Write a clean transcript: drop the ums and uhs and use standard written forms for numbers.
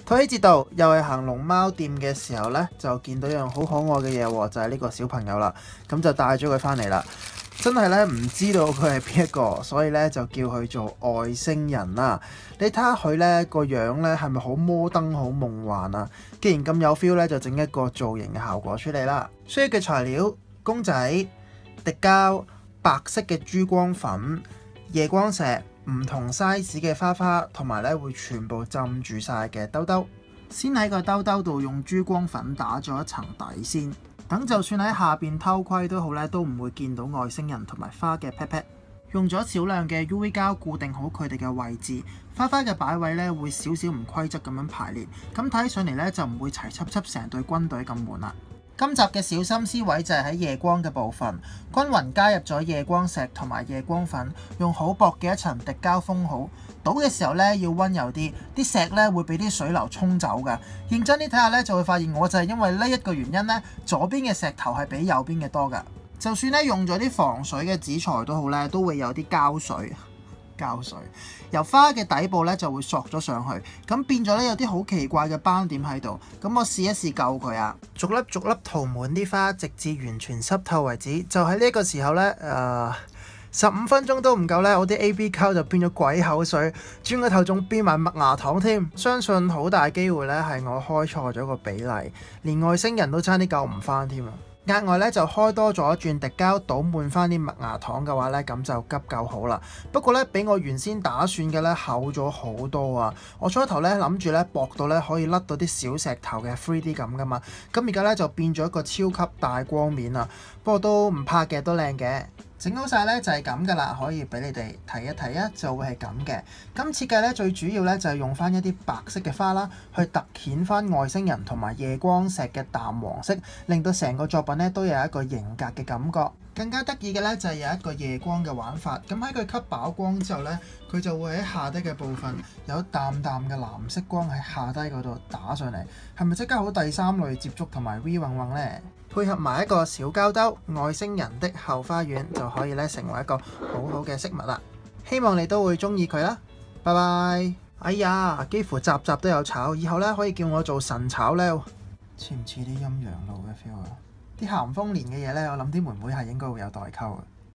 土喜節度又係行龍貓店嘅時候呢，就見到一樣好可愛嘅嘢喎，就係呢個小朋友啦。咁就帶咗佢翻嚟啦。真係咧唔知道佢係邊一個，所以咧就叫佢做外星人啦。你睇下佢咧個樣咧係咪好摩登、好夢幻啊？既然咁有 feel 咧，就整一個造型嘅效果出嚟啦。需要嘅材料：公仔、滴膠、白色嘅珠光粉、夜光石、唔同 size 嘅花花，同埋咧會全部浸住晒嘅兜兜。先喺個兜兜度用珠光粉打咗一層底先。等就算喺下邊偷窺都好咧，都唔會見到外星人同埋花嘅 pat pat。用咗少量嘅 UV 膠固定好佢哋嘅位置，花花嘅擺位咧會少少唔規則咁樣排列，咁睇上嚟咧就唔會齊輯輯成隊軍隊咁悶啦。今集嘅小心思位就係喺夜光嘅部分，均勻加入咗夜光石同埋夜光粉，用好薄嘅一層滴膠封好。倒嘅時候咧要溫柔啲，啲石咧會俾啲水流沖走㗎。認真啲睇下咧，就會發現我就係因為呢一個原因咧，左邊嘅石頭係比右邊嘅多㗎。就算咧用咗啲防水嘅紙材都好咧，都會有啲膠水。由花嘅底部咧就會索咗上去，咁變咗咧有啲好奇怪嘅斑點喺度。咁我試一試救佢啊！逐粒逐粒塗滿啲花，直至完全濕透為止。就喺呢個時候咧，15分鐘都唔夠咧，我啲 AB 膠就變咗鬼口水，轉個頭仲變埋麥芽糖添。相信好大機會咧係我開錯咗個比例，連外星人都差啲救唔翻添啊！額外咧就開多咗轉滴膠，倒滿翻啲麥芽糖嘅話咧，咁就急救好啦。不過咧，比我原先打算嘅咧厚咗好多啊！我初頭咧諗住咧薄到咧可以甩到啲小石頭嘅 3D 咁噶嘛，咁而家咧就變咗一個超級大光面啊！不過都唔怕嘅，都靚嘅。整好晒咧就係咁噶啦，可以俾你哋睇一睇啊，就會係咁嘅。咁設計咧最主要咧就係用翻一啲白色嘅花啦，去突顯翻外星人同埋夜光石嘅淡黃色，令到成個作品咧都有一個型格嘅感覺。更加得意嘅咧就係有一個夜光嘅玩法，咁喺佢吸飽光之後咧，佢就會喺下低嘅部分有淡淡嘅藍色光喺下低嗰度打上嚟，係咪即刻好第三類接觸同埋 V 暈暈呢？配合埋一個小膠兜，外星人的後花園就可以咧成為一個好好嘅飾物啦。希望你都會中意佢啦。拜拜。哎呀，幾乎集集都有炒，以後咧可以叫我做神炒咧。似唔似啲陰陽路嘅 feel 啊？啲咸豐年嘅嘢咧，我諗啲妹妹係應該會有代溝嘅。